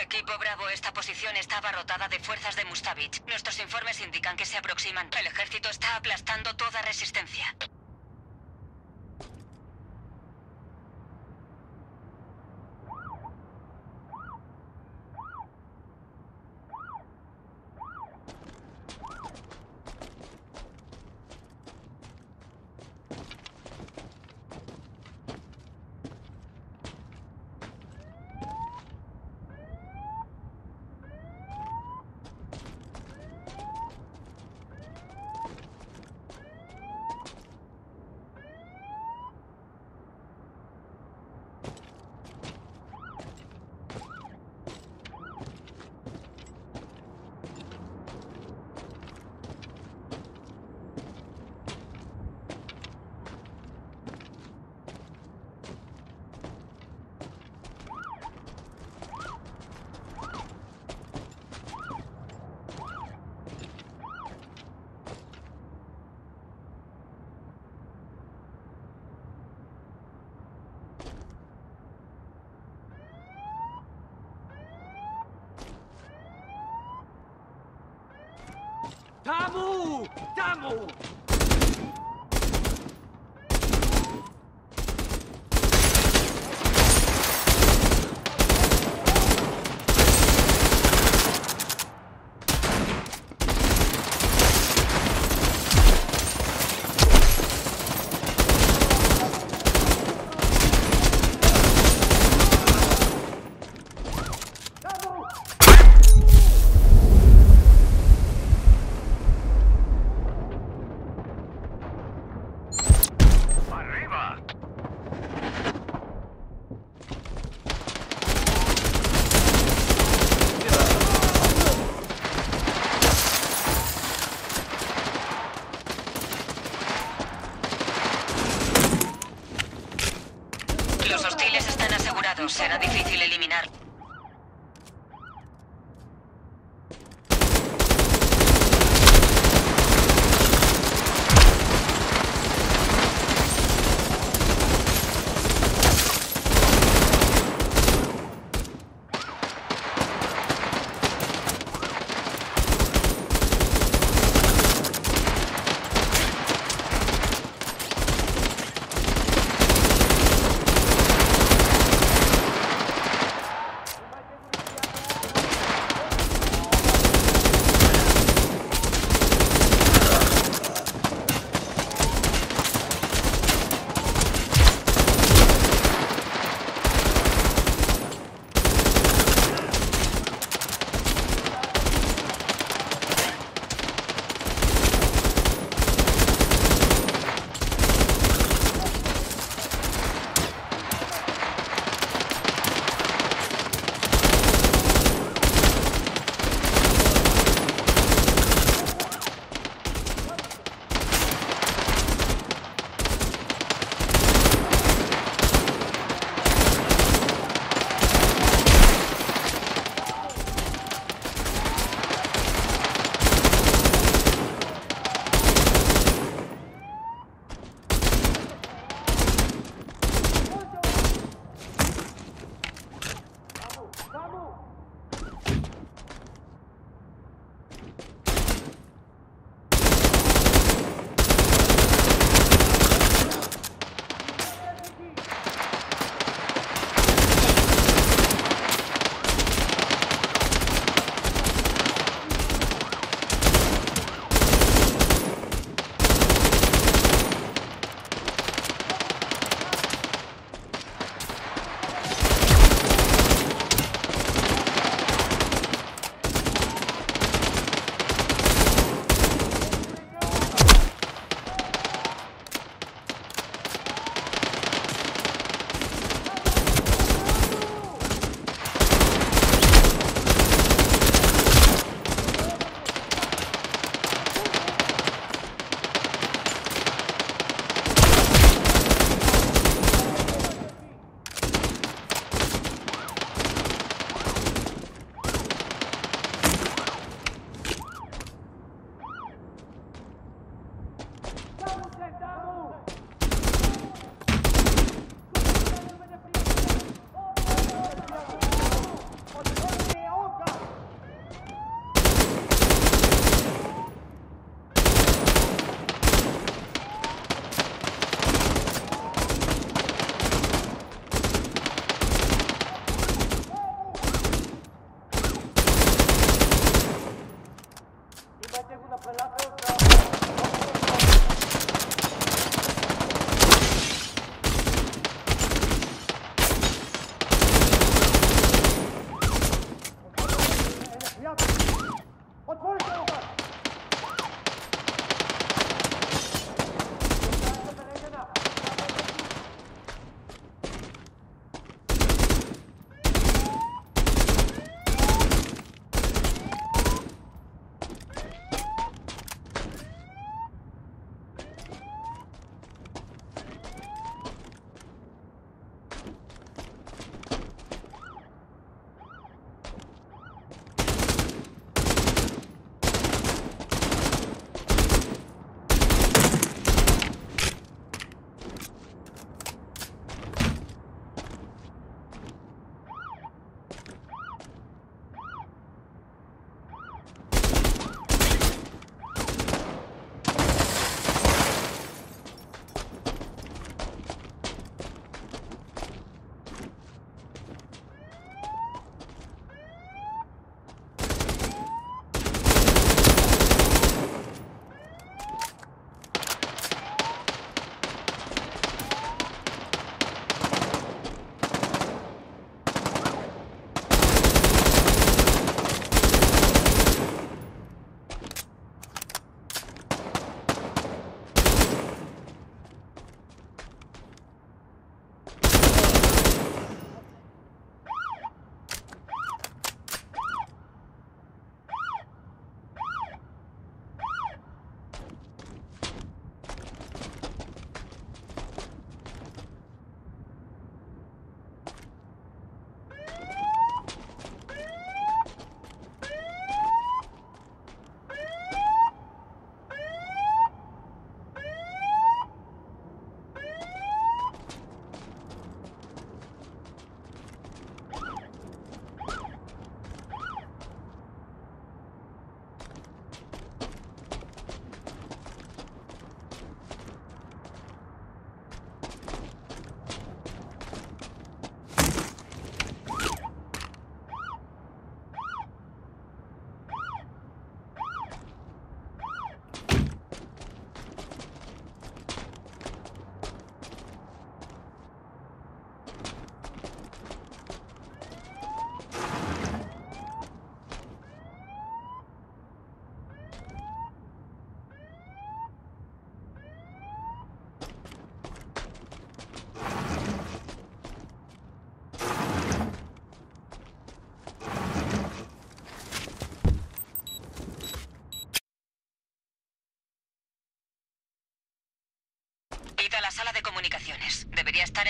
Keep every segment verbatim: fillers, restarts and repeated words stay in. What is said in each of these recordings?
Equipo Bravo, esta posición está abarrotada de fuerzas de Mustavich. Nuestros informes indican que se aproximan. El ejército está aplastando toda resistencia. Tamu! Tamu! Los hostiles están asegurados. Será difícil eliminar.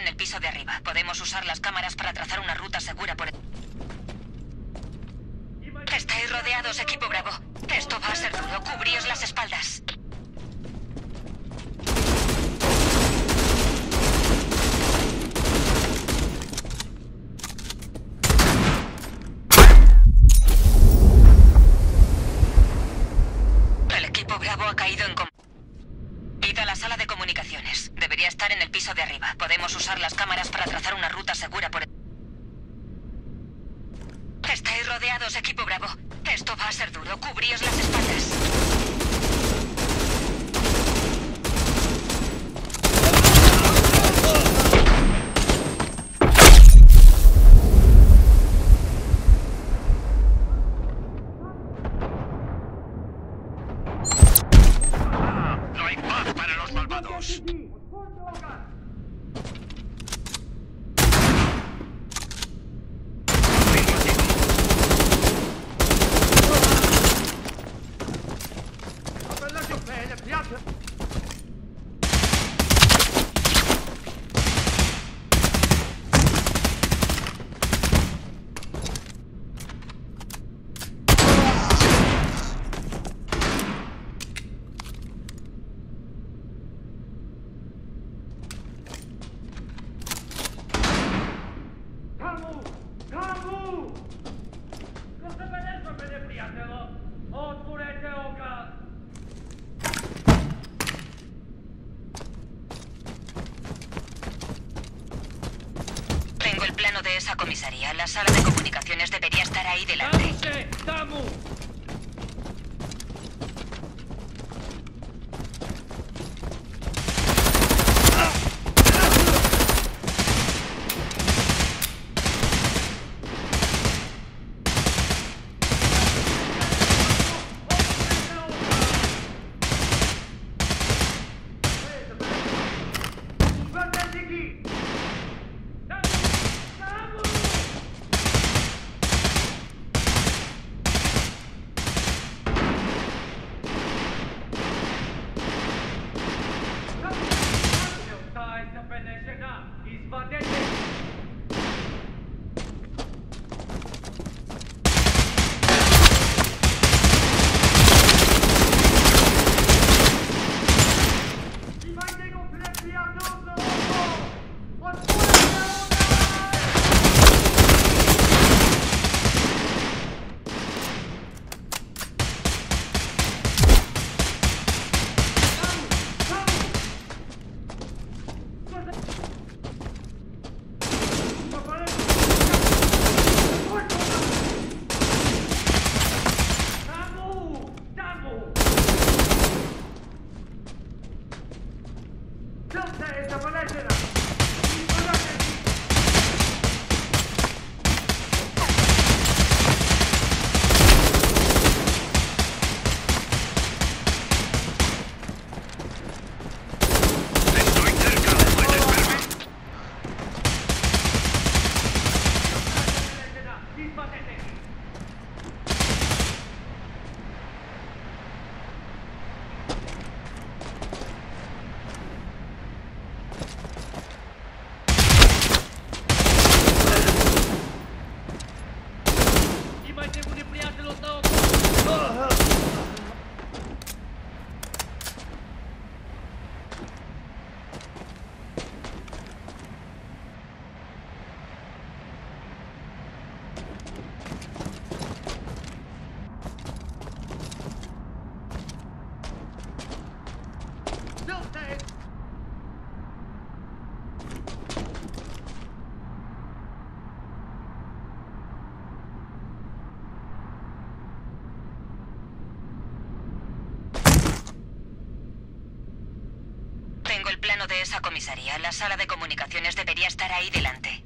el piso de arriba. Podemos usar las cámaras para trazar una ruta segura por el... Estáis rodeados, equipo Bravo. Esto va a ser duro. Cubríos las espaldas. El equipo Bravo ha caído en... Id a la sala de comunicaciones. Debería estar en el piso de arriba. Podemos usar las cámaras para trazar una ruta segura por el... Estáis rodeados, equipo Bravo. Esto va a ser duro. Cubríos las espaldas. No hay paz para los malvados. Tengo el plano de esa comisaría. La sala de comunicaciones debería estar ahí delante. Tengo el plano de esa comisaría. La sala de comunicaciones debería estar ahí delante.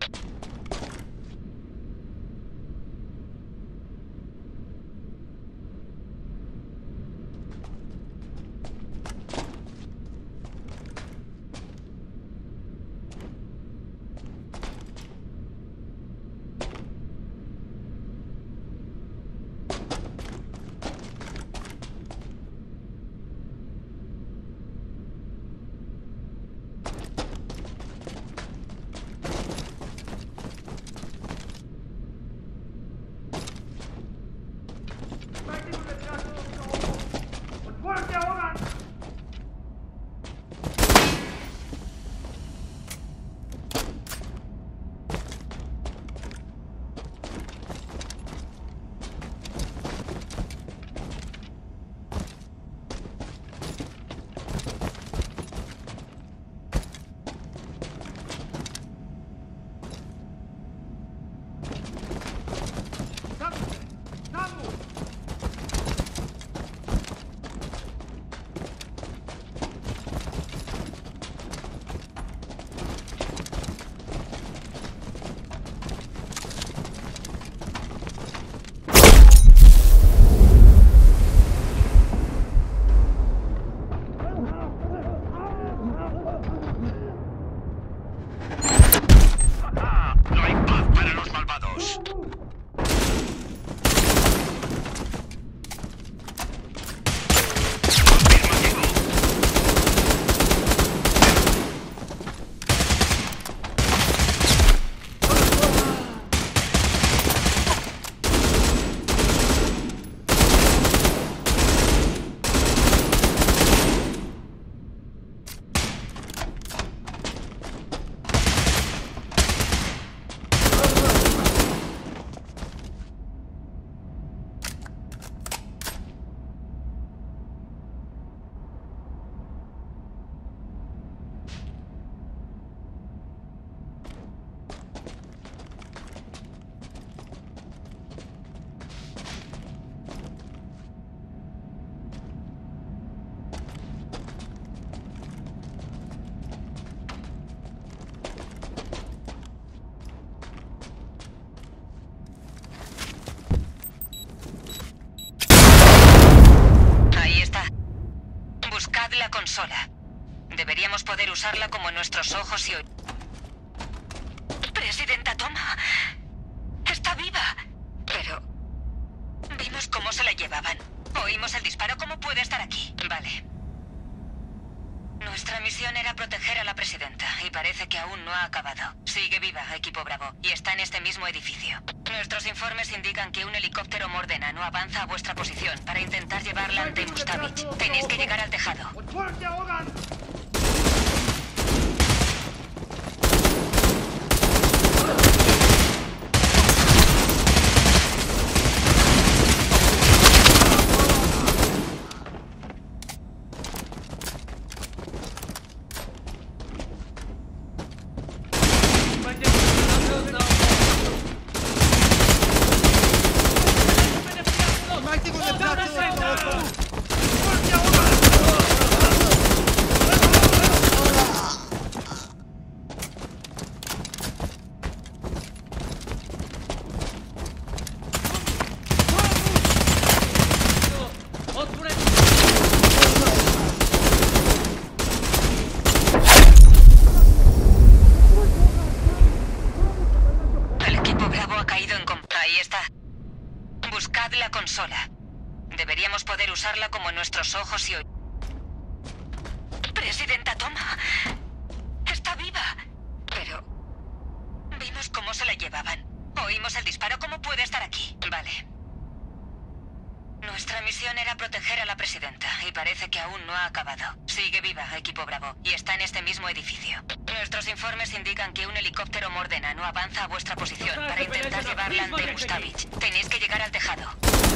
usarla como nuestros ojos y oídos. Presidenta Toma. Está viva. Pero... vimos cómo se la llevaban. Oímos el disparo. ¿Cómo puede estar aquí? Vale. Nuestra misión era proteger a la presidenta, y parece que aún no ha acabado. Sigue viva, equipo Bravo, y está en este mismo edificio. Nuestros informes indican que un helicóptero Mordena no avanza a vuestra posición para intentar llevarla ante Mustavich. Tenéis que llegar al tejado. Deberíamos poder usarla como nuestros ojos y oídos. Presidenta Toma. Está viva. Pero... vimos cómo se la llevaban. Oímos el disparo. ¿Cómo puede estar aquí? Vale. Nuestra misión era proteger a la presidenta, y parece que aún no ha acabado. Sigue viva, equipo Bravo, y está en este mismo edificio. Nuestros informes indican que un helicóptero Mordena no avanza a vuestra posición para intentar llevarla ante Mustavich. Tenéis que llegar al tejado.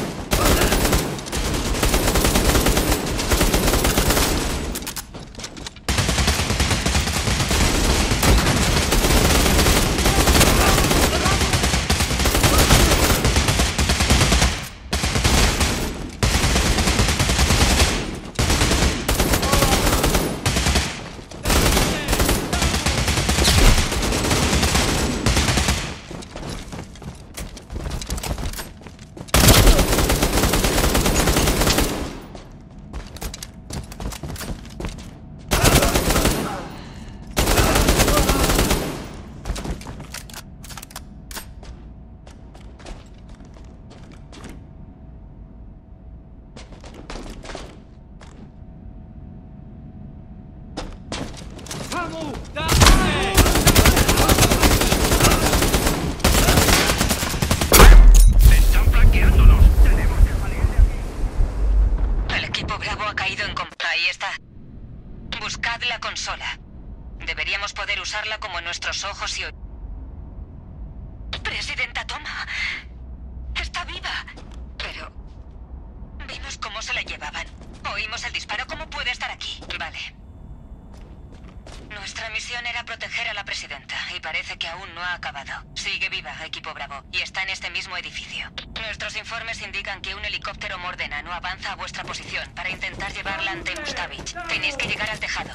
Están flanqueándonos. Tenemos que salir de aquí. El equipo Bravo ha caído en comp... Ahí está. Buscad la consola. Deberíamos poder usarla como nuestros ojos y oídos. Presidenta Toma. Está viva. Pero... vimos cómo se la llevaban. Oímos el disparo. ¿Cómo puede estar aquí? Vale. Nuestra misión era proteger a la presidenta, y parece que aún no ha acabado. Sigue viva, equipo Bravo, y está en este mismo edificio. Nuestros informes indican que un helicóptero Mordena no avanza a vuestra posición para intentar llevarla ante Mustavich. Tenéis que llegar al tejado.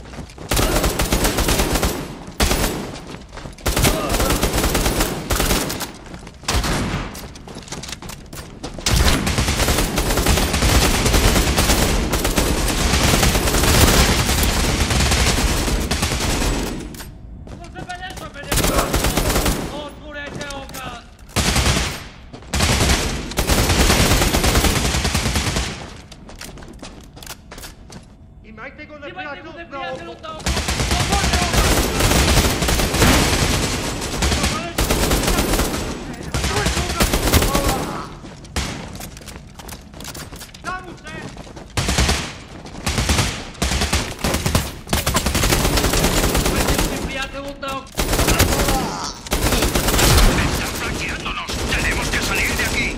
Están flanqueándonos. Tenemos que salir de aquí.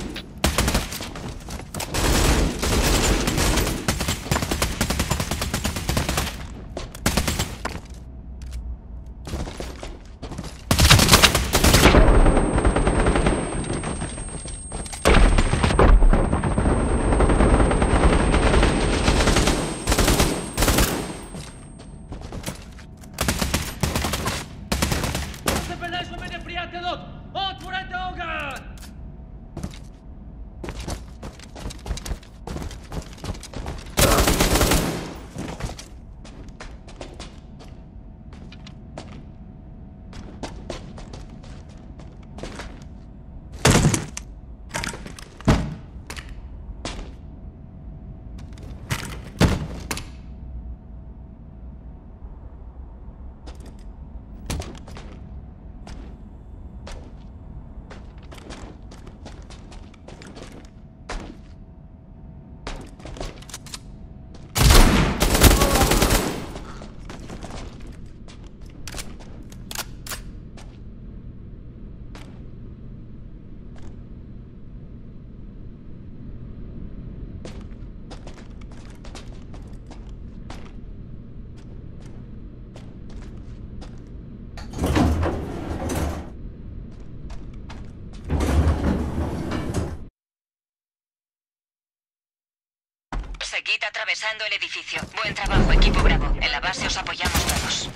Seguid atravesando el edificio. Buen trabajo, equipo Bravo. En la base os apoyamos todos.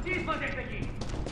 Chispa desde allí.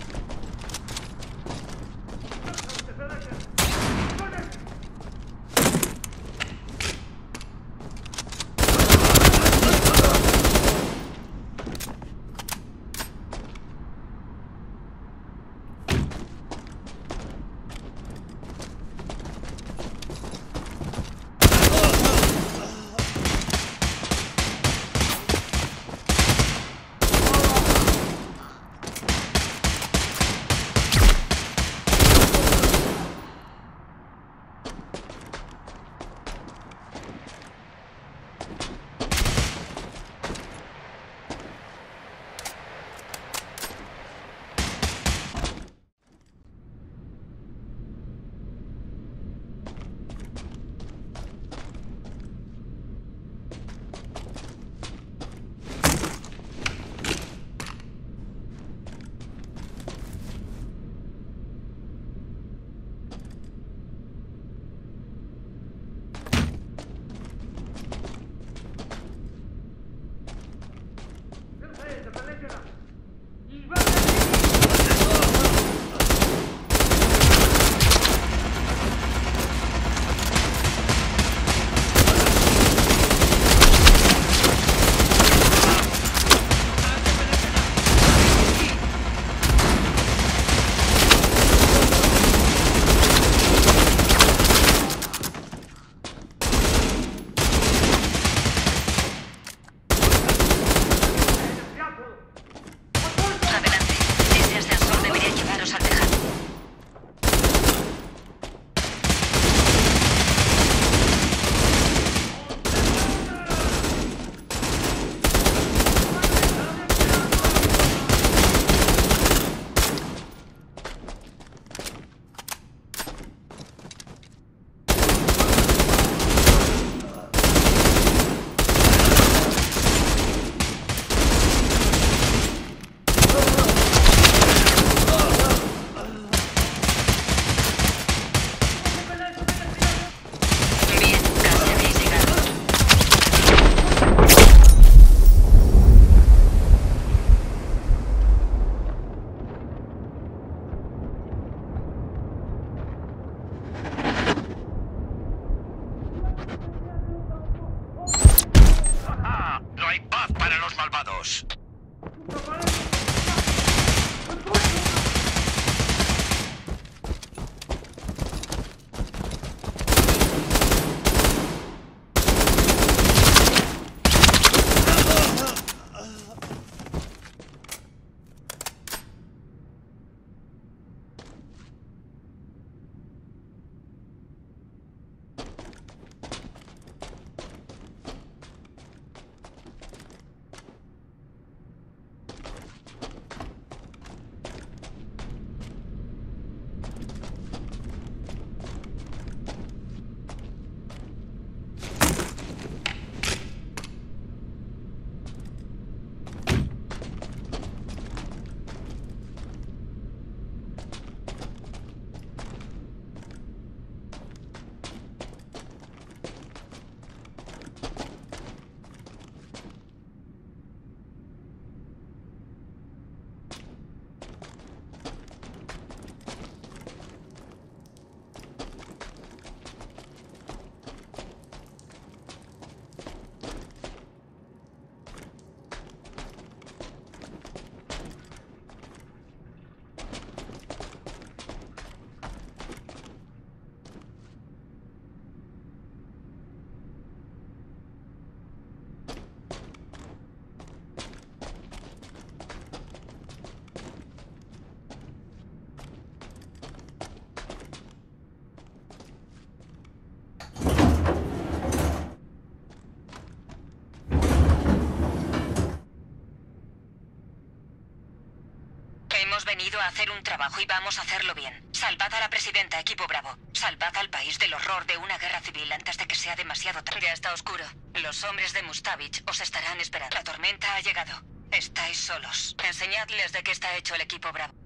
Hemos venido a hacer un trabajo y vamos a hacerlo bien. Salvad a la presidenta, equipo Bravo. Salvad al país del horror de una guerra civil antes de que sea demasiado tarde. Ya está oscuro. Los hombres de Mustavich os estarán esperando. La tormenta ha llegado. Estáis solos. Enseñadles de qué está hecho el equipo Bravo.